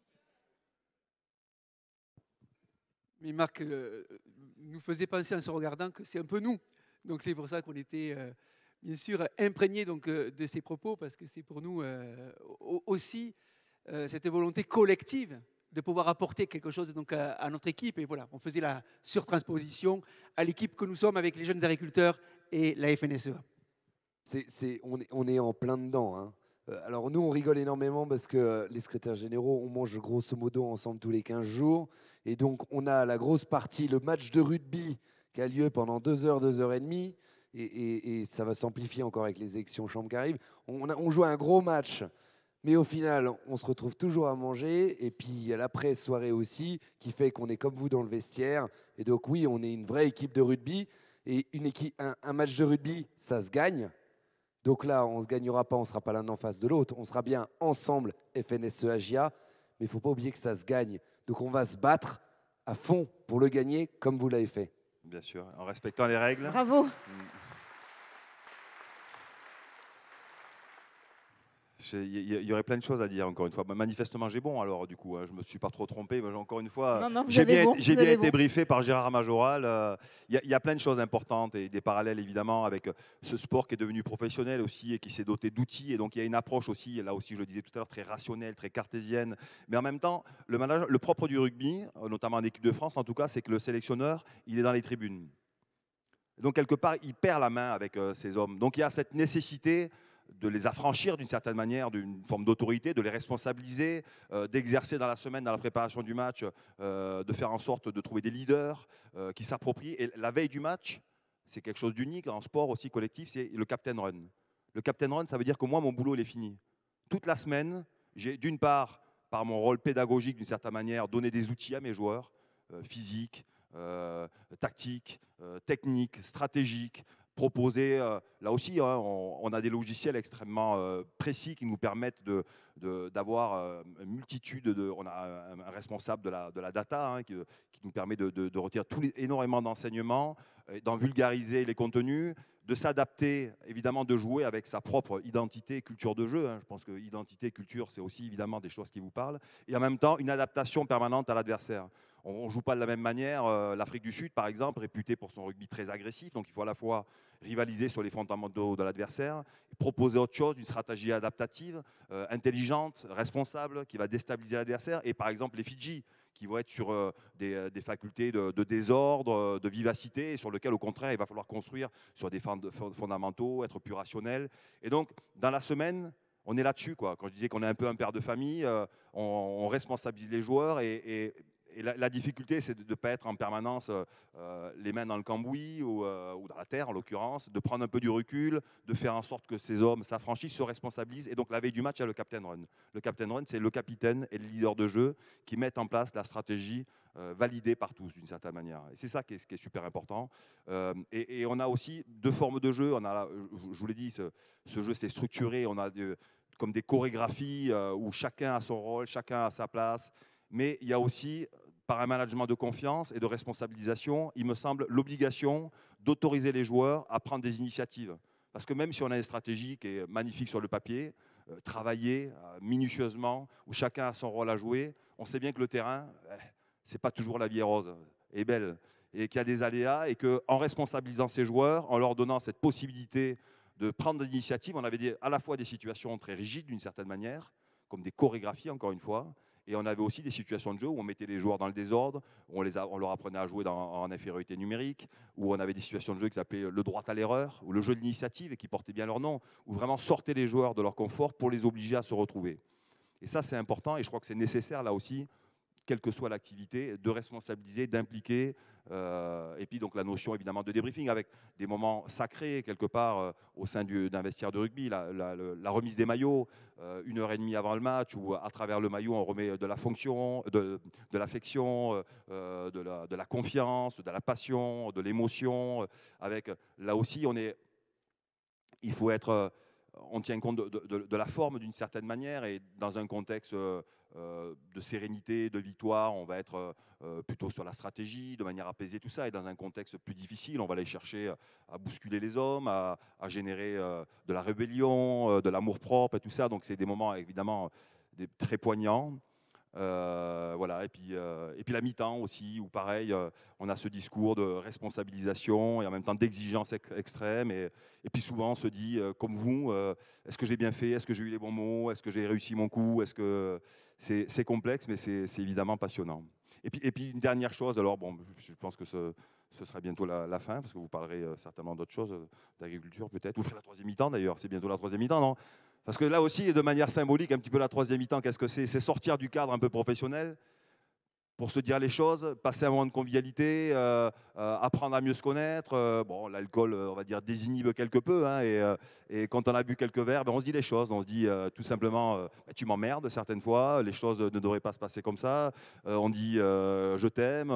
Mais Marc nous faisait penser en se regardant que c'est un peu nous. Donc c'est pour ça qu'on était bien sûr imprégné donc, de ces propos, parce que c'est pour nous aussi cette volonté collective de pouvoir apporter quelque chose donc, à notre équipe. Et voilà, on faisait la surtransposition à l'équipe que nous sommes avec les jeunes agriculteurs et la FNSEA. On est en plein dedans. Hein. Alors nous, on rigole énormément parce que les secrétaires généraux, on mange grosso modo ensemble tous les 15 jours. Et donc, on a la grosse partie, le match de rugby qui a lieu pendant 2 heures, 2 heures et demie, et ça va s'amplifier encore avec les élections chambres qui arrivent. On joue un gros match, mais au final, on se retrouve toujours à manger, et puis il y a l'après-soirée aussi, qui fait qu'on est comme vous dans le vestiaire, et donc oui, on est une vraie équipe de rugby, et un match de rugby, ça se gagne. Donc là, on ne se gagnera pas, on ne sera pas l'un en face de l'autre, on sera bien ensemble, FNSE AGIA, mais il ne faut pas oublier que ça se gagne. Donc on va se battre à fond pour le gagner, comme vous l'avez fait. Bien sûr, en respectant les règles. Bravo. Il y aurait plein de choses à dire, encore une fois. Manifestement, j'ai bon, alors, du coup, je ne me suis pas trop trompé. Mais encore une fois, j'ai bien été briefé par Gérard Majoral. Il y a plein de choses importantes et des parallèles, évidemment, avec ce sport qui est devenu professionnel aussi et qui s'est doté d'outils. Et donc, il y a une approche aussi, là aussi, je le disais tout à l'heure, très rationnelle, très cartésienne. Mais en même temps, le propre du rugby, notamment en équipe de France, en tout cas, c'est que le sélectionneur, il est dans les tribunes. Donc, quelque part, il perd la main avec ces hommes. Donc, il y a cette nécessité de les affranchir d'une certaine manière, d'une forme d'autorité, de les responsabiliser, d'exercer dans la semaine, dans la préparation du match, de faire en sorte de trouver des leaders qui s'approprient. Et la veille du match, c'est quelque chose d'unique en sport aussi collectif, c'est le captain run. Le captain run, ça veut dire que moi, mon boulot, il est fini. Toute la semaine, j'ai d'une part, par mon rôle pédagogique, d'une certaine manière, donné des outils à mes joueurs, physiques, tactiques, techniques, stratégiques, proposer, là aussi, hein, on a des logiciels extrêmement précis qui nous permettent d'avoir une multitude on a un responsable de la data hein, qui nous permet de retirer énormément d'enseignements, d'en vulgariser les contenus, de s'adapter, évidemment, de jouer avec sa propre identité et culture de jeu. Hein. Je pense que identité et culture, c'est aussi évidemment des choses qui vous parlent. Et en même temps, une adaptation permanente à l'adversaire. On ne joue pas de la même manière. L'Afrique du Sud, par exemple, réputée pour son rugby très agressif. Donc, il faut à la fois rivaliser sur les fondamentaux de l'adversaire, proposer autre chose, une stratégie adaptative, intelligente, responsable, qui va déstabiliser l'adversaire. Et par exemple, les Fidji, qui vont être sur des facultés de désordre, de vivacité, et sur lesquelles, au contraire, il va falloir construire sur des fondamentaux, être plus rationnel. Et donc, dans la semaine, on est là-dessus, quoi. Quand je disais qu'on est un peu un père de famille, on responsabilise les joueurs et la difficulté, c'est de ne pas être en permanence les mains dans le cambouis ou dans la terre, en l'occurrence, de prendre un peu du recul, de faire en sorte que ces hommes s'affranchissent, se responsabilisent. Et donc, la veille du match, il y a le captain run. Le captain run, c'est le capitaine et le leader de jeu qui mettent en place la stratégie validée par tous, d'une certaine manière. Et c'est ça qui est super important. Et on a aussi 2 formes de jeu. On a, je vous l'ai dit, ce jeu, c'est structuré. On a comme des chorégraphies où chacun a son rôle, chacun a sa place. Mais il y a aussi, par un management de confiance et de responsabilisation, il me semble, l'obligation d'autoriser les joueurs à prendre des initiatives. Parce que même si on a une stratégie qui est magnifique sur le papier, travailler minutieusement, où chacun a son rôle à jouer, on sait bien que le terrain, c'est pas toujours la vie est rose et belle, et qu'il y a des aléas, et qu'en responsabilisant ces joueurs, en leur donnant cette possibilité de prendre des initiatives, on avait à la fois des situations très rigides d'une certaine manière, comme des chorégraphies encore une fois, et on avait aussi des situations de jeu où on mettait les joueurs dans le désordre, où on leur apprenait à jouer en infériorité numérique, où on avait des situations de jeu qui s'appelaient le droit à l'erreur, ou le jeu de l'initiative, et qui portait bien leur nom, où vraiment sortaient les joueurs de leur confort pour les obliger à se retrouver. Et ça, c'est important, et je crois que c'est nécessaire là aussi, quelle que soit l'activité, de responsabiliser, d'impliquer, et puis donc la notion évidemment de débriefing avec des moments sacrés quelque part au sein d'un vestiaire de rugby, la remise des maillots 1h30 avant le match, où à travers le maillot on remet de la fonction, de l'affection, de la confiance, de la passion, de l'émotion, avec là aussi il faut être, on tient compte de la forme d'une certaine manière, et dans un contexte de sérénité, de victoire, on va être plutôt sur la stratégie, de manière apaisée, tout ça. Et dans un contexte plus difficile, on va aller chercher à bousculer les hommes, à générer de la rébellion, de l'amour-propre et tout ça. Donc c'est des moments évidemment très poignants. Voilà. Et puis la mi-temps aussi, où pareil, on a ce discours de responsabilisation et en même temps d'exigence extrême. Et puis souvent on se dit, comme vous, est-ce que j'ai bien fait? Est-ce que j'ai eu les bons mots? Est-ce que j'ai réussi mon coup? Est-ce que c'est complexe, mais c'est évidemment passionnant. Et puis une dernière chose, alors bon, je pense que ce sera bientôt la fin, parce que vous parlerez certainement d'autres choses, d'agriculture peut-être. Vous ferez la 3e mi-temps d'ailleurs, c'est bientôt la 3e mi-temps, non? Parce que là aussi, de manière symbolique, un petit peu la 3e mi-temps, qu'est-ce que c'est? C'est sortir du cadre un peu professionnel pour se dire les choses, passer un moment de convivialité, apprendre à mieux se connaître. Bon, l'alcool, on va dire, désinhibe quelque peu. Hein, et quand on a bu quelques verres, ben, on se dit les choses. On se dit tout simplement, tu m'emmerdes certaines fois, les choses ne devraient pas se passer comme ça. On dit je t'aime.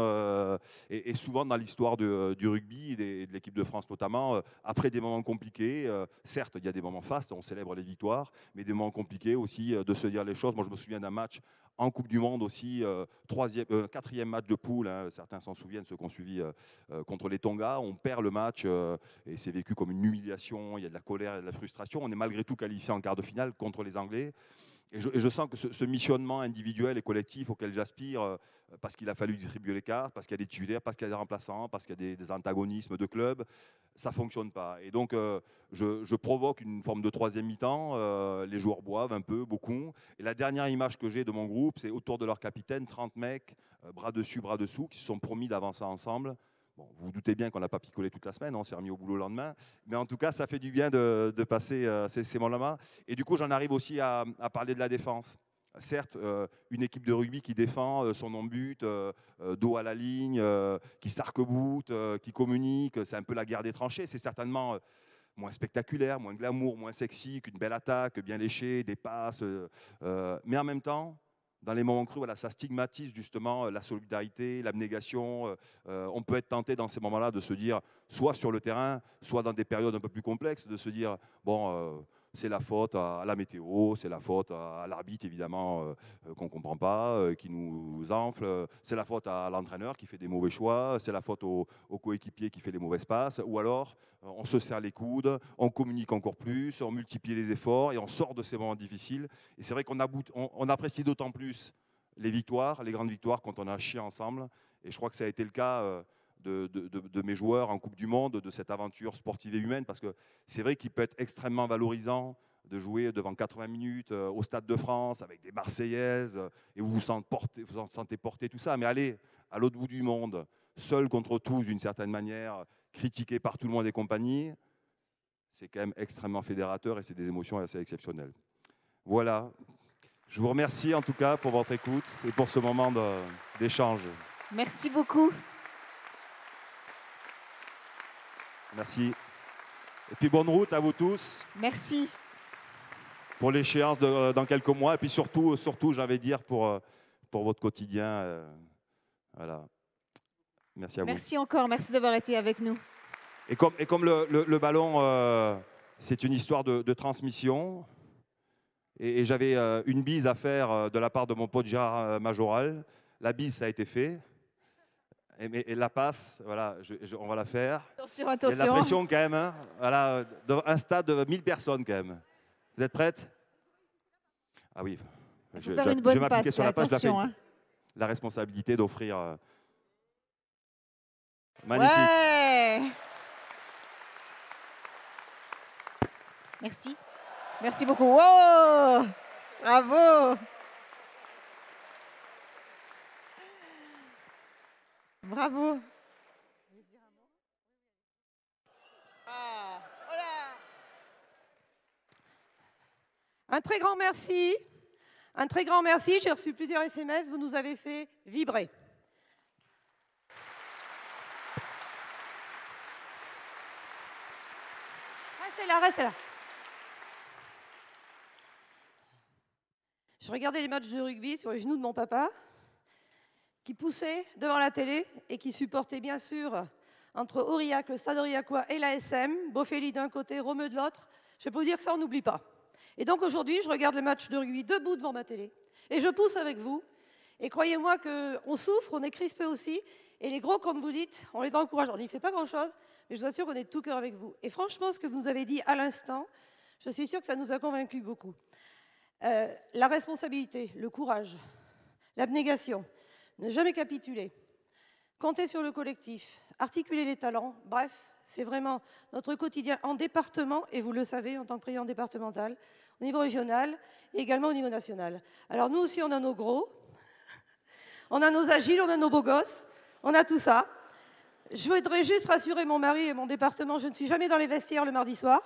Et souvent dans l'histoire du rugby et de l'équipe de France notamment, après des moments compliqués, certes, il y a des moments fastes, on célèbre les victoires, mais des moments compliqués aussi, de se dire les choses. Moi, je me souviens d'un match en Coupe du Monde aussi, quatrième match de poule, hein, certains s'en souviennent, ceux qui ont suivi contre les Tonga. On perd le match et c'est vécu comme une humiliation, il y a de la colère, il y a de la frustration. On est malgré tout qualifié en quart de finale contre les Anglais. Et je sens que ce missionnement individuel et collectif auquel j'aspire, parce qu'il a fallu distribuer les cartes, parce qu'il y a des titulaires, parce qu'il y a des remplaçants, parce qu'il y a des antagonismes de clubs, ça ne fonctionne pas. Et donc, je provoque une forme de troisième mi-temps. Les joueurs boivent un peu, beaucoup. Et la dernière image que j'ai de mon groupe, c'est autour de leur capitaine, 30 mecs, bras dessus, bras dessous, qui se sont promis d'avancer ensemble. Bon, vous vous doutez bien qu'on n'a pas picolé toute la semaine, on s'est remis au boulot le lendemain. Mais en tout cas, ça fait du bien de passer ces moments-là. Et du coup, j'en arrive aussi à parler de la défense. Certes, une équipe de rugby qui défend son non-but, dos à la ligne, qui s'arc-boute, qui communique, c'est un peu la guerre des tranchées. C'est certainement moins spectaculaire, moins glamour, moins sexy qu'une belle attaque, bien léchée, des passes. Mais en même temps, dans les moments crus, voilà, ça stigmatise justement la solidarité, l'abnégation. On peut être tenté dans ces moments-là de se dire, soit sur le terrain, soit dans des périodes un peu plus complexes, de se dire, bon, c'est la faute à la météo, c'est la faute à l'arbitre évidemment qu'on ne comprend pas, qui nous enfle, c'est la faute à l'entraîneur qui fait des mauvais choix, c'est la faute au coéquipier qui fait les mauvaises passes, ou alors on se serre les coudes, on communique encore plus, on multiplie les efforts et on sort de ces moments difficiles. Et c'est vrai qu'on apprécie d'autant plus les victoires, les grandes victoires quand on a chié ensemble. Et je crois que ça a été le cas de mes joueurs en Coupe du Monde, de cette aventure sportive et humaine, parce que c'est vrai qu'il peut être extrêmement valorisant de jouer devant 80 minutes au Stade de France avec des Marseillaises et vous vous en sentez porté, tout ça. Mais aller à l'autre bout du monde, seul contre tous d'une certaine manière, critiqué par tout le monde et compagnie, c'est quand même extrêmement fédérateur et c'est des émotions assez exceptionnelles. Voilà. Je vous remercie en tout cas pour votre écoute et pour ce moment d'échange. Merci beaucoup. Merci. Et puis bonne route à vous tous. Merci. Pour l'échéance dans quelques mois. Et puis surtout j'ai envie de dire, pour votre quotidien. Voilà. Merci à vous. Merci encore. Merci d'avoir été avec nous. Et comme le ballon, c'est une histoire de transmission. Et j'avais une bise à faire de la part de mon pote Gérard Majoral. La bise, ça a été fait. Et la passe, voilà, on va la faire. Attention, attention. Il y a de la pression quand même. Hein. Voilà, un stade de 1000 personnes quand même. Vous êtes prêtes? Ah oui. Je vais m'appliquer sur la page. Attention, hein. La responsabilité d'offrir. Magnifique. Ouais. Merci. Merci beaucoup. Wow. Bravo. Bravo. Ah, voilà. Un très grand merci. Un très grand merci. J'ai reçu plusieurs SMS. Vous nous avez fait vibrer. Restez là, restez là. Je regardais les matchs de rugby sur les genoux de mon papa, qui poussait devant la télé et qui supportait bien sûr, entre Aurillac, le Stade Aurillacois et l'ASM, Beaufély d'un côté, Romeu de l'autre. Je peux vous dire que ça, on n'oublie pas. Et donc aujourd'hui, je regarde le match de rugby debout devant ma télé et je pousse avec vous. Et croyez-moi qu'on souffre, on est crispé aussi. Et les gros, comme vous dites, on les encourage. On n'y fait pas grand-chose, mais je vous assure qu'on est de tout cœur avec vous. Et franchement, ce que vous nous avez dit à l'instant, je suis sûre que ça nous a convaincus beaucoup. La responsabilité, le courage, l'abnégation, ne jamais capituler, compter sur le collectif, articuler les talents, bref, c'est vraiment notre quotidien en département, et vous le savez en tant que président départemental, au niveau régional et également au niveau national. Alors nous aussi, on a nos gros, on a nos agiles, on a nos beaux gosses, on a tout ça. Je voudrais juste rassurer mon mari et mon département, je ne suis jamais dans les vestiaires le mardi soir.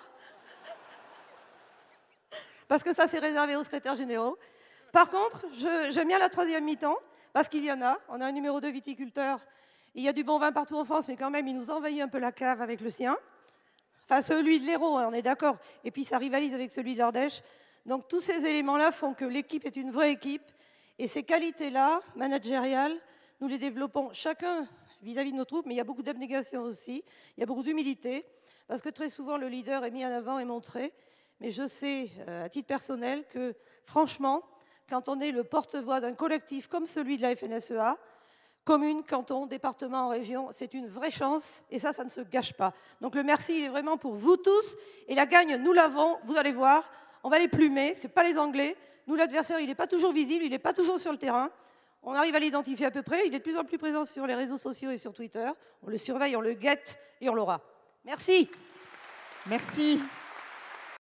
Parce que ça, c'est réservé aux secrétaires généraux. Par contre, j'aime bien la troisième mi-temps, parce qu'il y en a. On a un numéro 2 viticulteur. Il y a du bon vin partout en France, mais quand même, il nous envahit un peu la cave avec le sien. Enfin, celui de l'Hérault, hein, on est d'accord. Et puis, ça rivalise avec celui de l'Ardèche. Donc, tous ces éléments-là font que l'équipe est une vraie équipe. Et ces qualités-là, managériales, nous les développons chacun vis-à-vis de nos troupes, mais il y a beaucoup d'abnégation aussi. Il y a beaucoup d'humilité, parce que très souvent, le leader est mis en avant et montré. Mais je sais, à titre personnel, que franchement, quand on est le porte-voix d'un collectif comme celui de la FNSEA, commune, canton, département, région, c'est une vraie chance et ça ne se gâche pas. Donc le merci, il est vraiment pour vous tous et la gagne, nous l'avons, vous allez voir, on va les plumer, ce n'est pas les Anglais. Nous, l'adversaire, il n'est pas toujours visible, il n'est pas toujours sur le terrain. On arrive à l'identifier à peu près, il est de plus en plus présent sur les réseaux sociaux et sur Twitter. On le surveille, on le guette et on l'aura. Merci. Merci.